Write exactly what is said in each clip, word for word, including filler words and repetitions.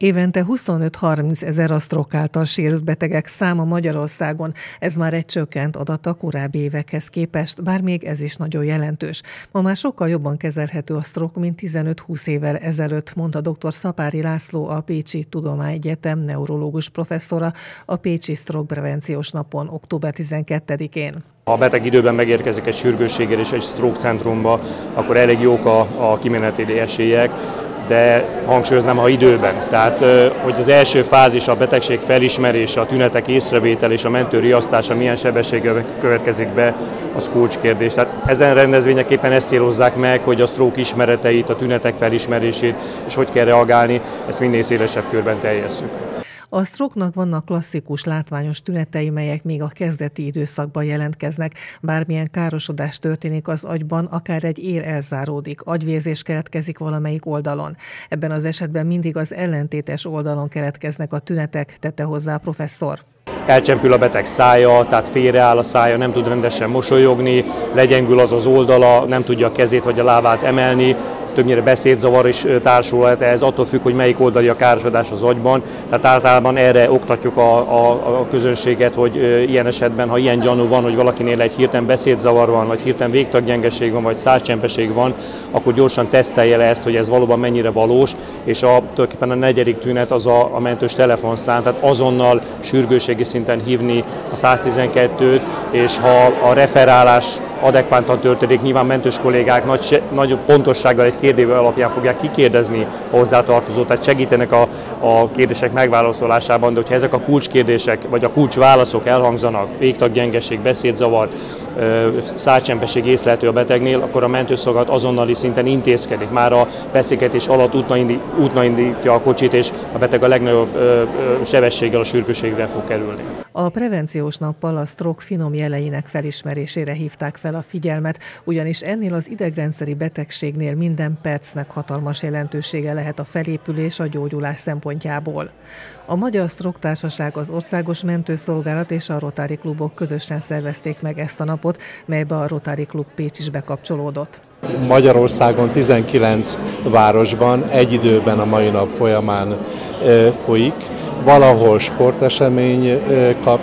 Évente huszonöt-harminc ezer a sztrók által sérült betegek száma Magyarországon. Ez már egy csökkent adat a korábbi évekhez képest, bár még ez is nagyon jelentős. Ma már sokkal jobban kezelhető a sztrók, mint tizenöt-húsz évvel ezelőtt, mondta dr. Szapáry László, a Pécsi Tudományegyetem neurológus professzora a Pécsi Sztrók Prevenciós Napon október tizenkettedikén. Ha a beteg időben megérkezik egy sürgősséggel és egy sztrók centrumba, akkor elég jók a, a kimeneteli esélyek, de hangsúlyoznám, ha időben. Tehát, hogy az első fázis, a betegség felismerése, a tünetek észrevétel és a mentő riasztása milyen sebességgel következik be, az kulcskérdés. Tehát ezen rendezvényeképpen ezt célozzák meg, hogy a sztrók ismereteit, a tünetek felismerését és hogy kell reagálni, ezt minél szélesebb körben terjesszük. A sztróknak vannak klasszikus látványos tünetei, melyek még a kezdeti időszakban jelentkeznek. Bármilyen károsodás történik az agyban, akár egy ér elzáródik, agyvérzés keletkezik valamelyik oldalon. Ebben az esetben mindig az ellentétes oldalon keletkeznek a tünetek, tette hozzá a professzor. Elcsempül a beteg szája, tehát félreáll a szája, nem tud rendesen mosolyogni, legyengül az az oldala, nem tudja a kezét vagy a lábát emelni, többnyire beszédzavar is társulhat ehhez, attól függ, hogy melyik oldali a károsodás az agyban. Tehát általában erre oktatjuk a, a, a közönséget, hogy ilyen esetben, ha ilyen gyanú van, hogy valakinél egy hirtelen beszédzavar van, vagy hirtelen végtaggyengeség van, vagy szárcsempeség van, akkor gyorsan tesztelje le ezt, hogy ez valóban mennyire valós, és a, tulajdonképpen a negyedik tünet az a, a mentős telefonszám, tehát azonnal sürgősségi szinten hívni a száztizenkettőt, és ha a referálás adekvántan történik, nyilván mentős kollégák nagy, nagy pontossággal egy kérdővel alapján fogják kikérdezni a hozzátartozót, tehát segítenek a, a kérdések megválaszolásában, de hogyha ezek a kulcskérdések vagy a kulcsválaszok elhangzanak, végtaggyengeség, beszédzavar, szárcsempesség észlelhető a betegnél, akkor a mentőszolgálat azonnali szinten intézkedik. Már a beszélgetés alatt útna indítja a kocsit, és a beteg a legnagyobb sebességgel a sürgősségre fog kerülni. A prevenciós nappal a sztrók finom jeleinek felismerésére hívták fel a figyelmet, ugyanis ennél az idegrendszeri betegségnél minden percnek hatalmas jelentősége lehet a felépülés a gyógyulás szempontjából. A Magyar Sztrók Társaság, az Országos Mentőszolgálat és a Rotary Klubok közösen szervezték meg ezt a napot, melybe a Rotary Klub Pécs is bekapcsolódott. Magyarországon tizenkilenc városban egy időben a mai nap folyamán folyik. Valahol sportesemény kap,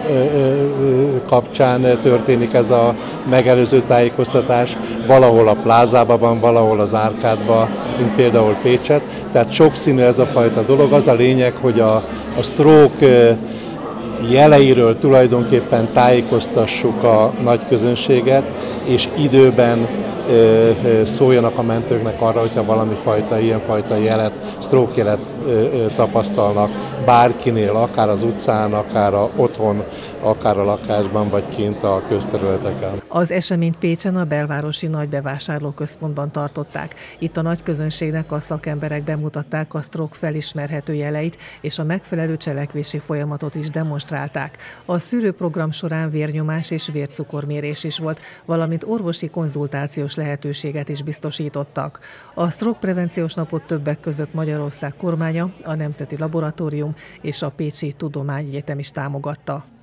kapcsán történik ez a megelőző tájékoztatás, valahol a plázában van, valahol az árkádban, mint például Pécset. Tehát sokszínű ez a fajta dolog. Az a lényeg, hogy a, a stroke jeleiről tulajdonképpen tájékoztassuk a nagy közönséget, és időben szóljanak a mentőknek arra, hogyha valami fajta, ilyenfajta jelet, stroke jelet tapasztalnak bárkinél, akár az utcán, akár a otthon, akár a lakásban, vagy kint a közterületeken. Az eseményt Pécsen a belvárosi nagybevásárlóközpontban tartották. Itt a nagy közönségnek a szakemberek bemutatták a stroke felismerhető jeleit, és a megfelelő cselekvési folyamatot is demonstrálták. A szűrőprogram során vérnyomás és vércukormérés is volt, valamint orvosi konzultációs lehetőséget is biztosítottak. A sztrók prevenciós napot többek között Magyarország kormánya, a Nemzeti Laboratórium és a Pécsi Tudományegyetem is támogatta.